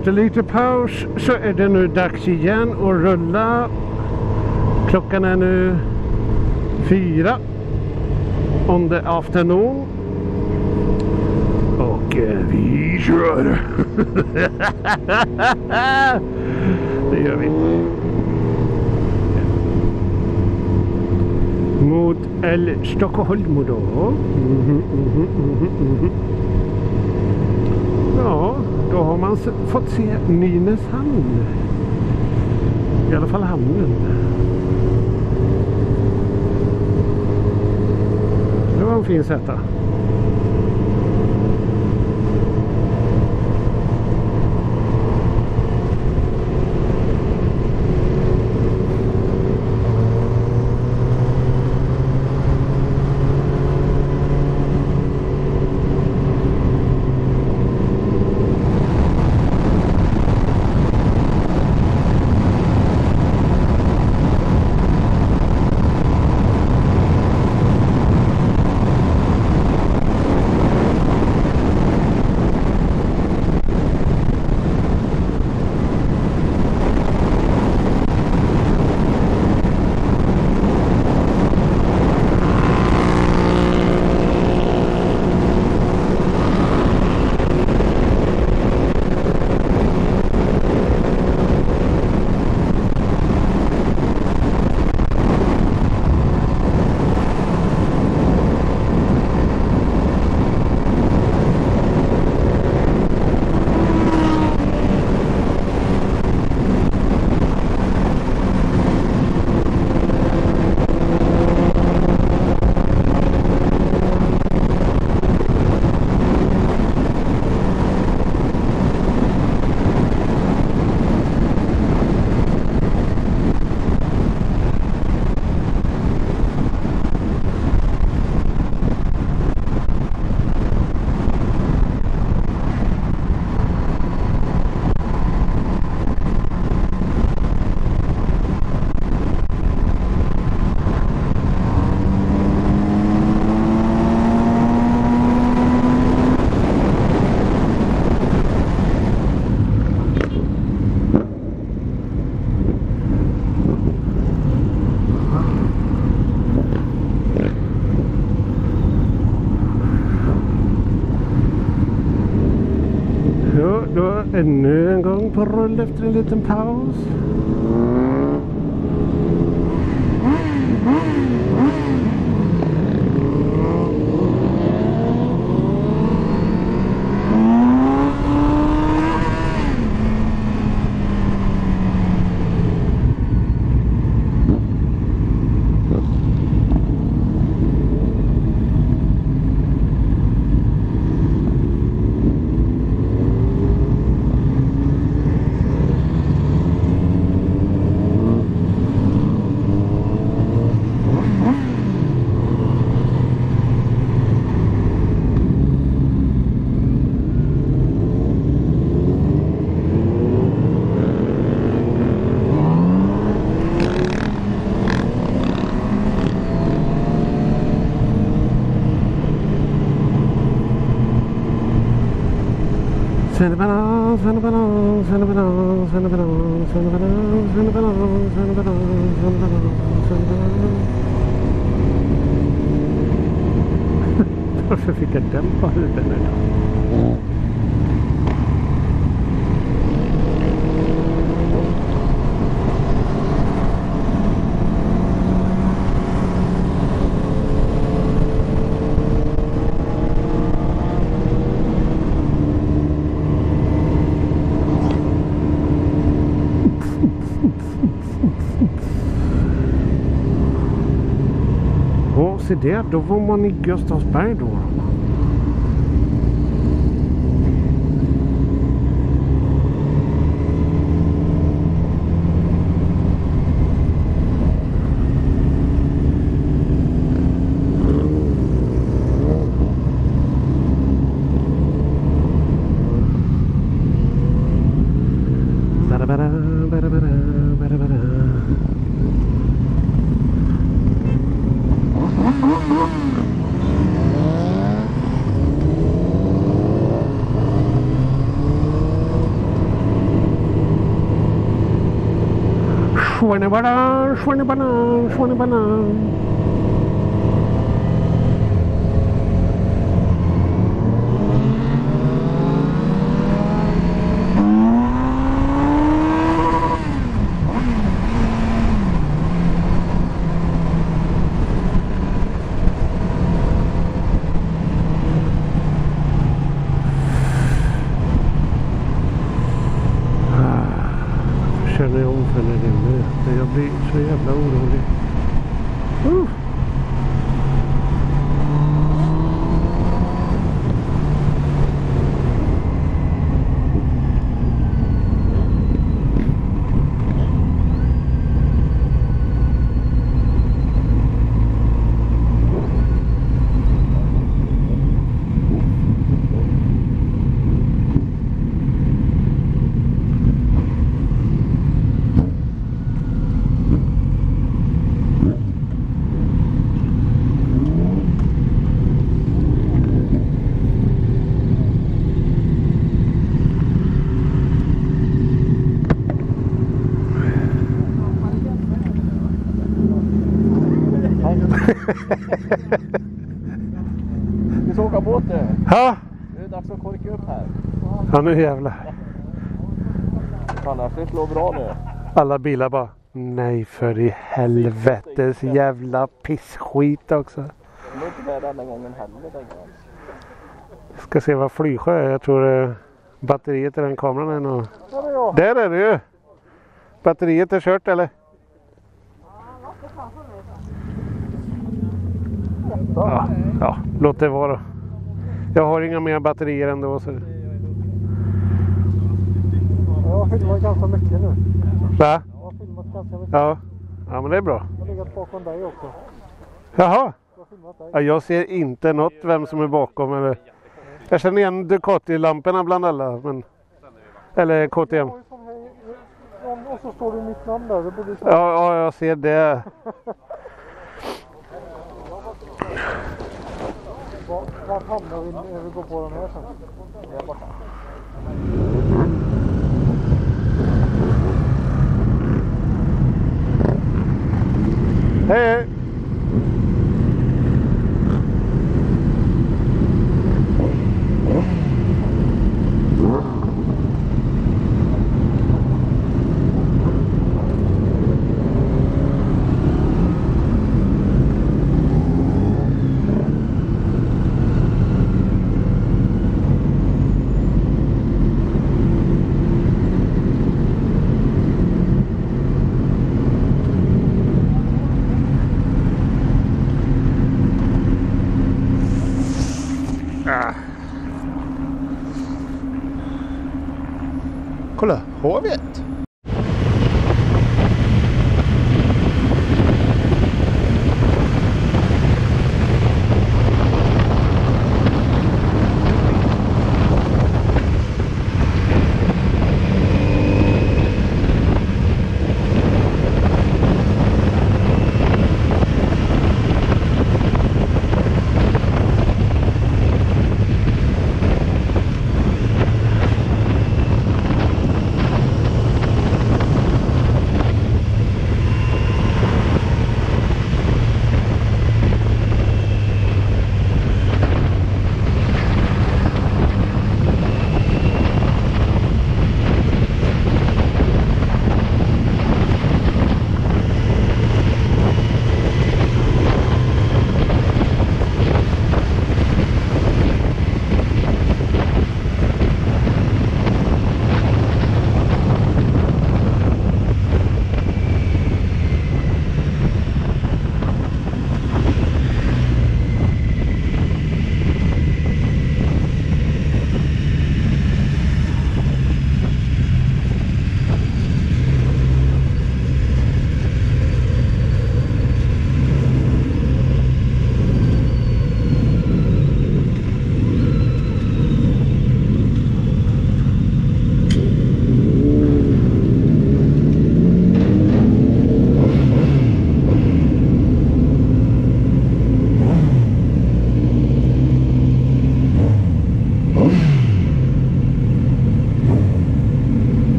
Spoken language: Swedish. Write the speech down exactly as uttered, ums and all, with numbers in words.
Efter lite paus så är det nu dags igen att rulla. Klockan är nu fyra on the afternoon. Och eh, vi kör. Det gör vi. Mot El Stockholm då. Mm-hmm, mm-hmm, mm-hmm. Ja, då har man fått se Nynäshamn. I alla fall hamnen. Det var en fin sätta. Då ännu en gång på rull efter en liten paus. Send a banana, send a banana, send a banana, send a banana, send a banana, send a banana, send a banana, send a banana, send a banana. Varför fick jag dämpa huvudet nu då? Och se det, då var man i Gustavsberg då. Swanibana, Swanibana, Swanibana. Känner jag om för när det möter. Jag blir så jävla orolig. Uh. Vi ska åka båt nu. Ja. Det är dags att korka upp här. Ja, nu jävlar. Annars det slår bra nu. Alla bilar bara, nej för i helvetes jävla pissskit också. De är inte med denna gången heller. Ska se vad Flygsjö är. Jag tror eh, batteriet i den kameran är nog... Där är det ju. Batteriet är kört eller? Ja, ja, låt det vara. Jag har inga mer batterier ändå. Så. Jag har filmat ganska mycket nu. Va? Jag har filmat ganska mycket. Ja. Ja, men det är bra. Jag har legat bakom dig också. Jaha. Jag har filmat dig. Ja, jag ser inte något vem som är bakom. Eller... Jag känner igen Ducati-lamporna bland alla. Men... Eller K T M. Och så står det mitt namn där. Det borde ja, ja, jag ser det. Vart hamnar vi när vi går på den här sen? Jag är borta. Hej! Kolla, har vi?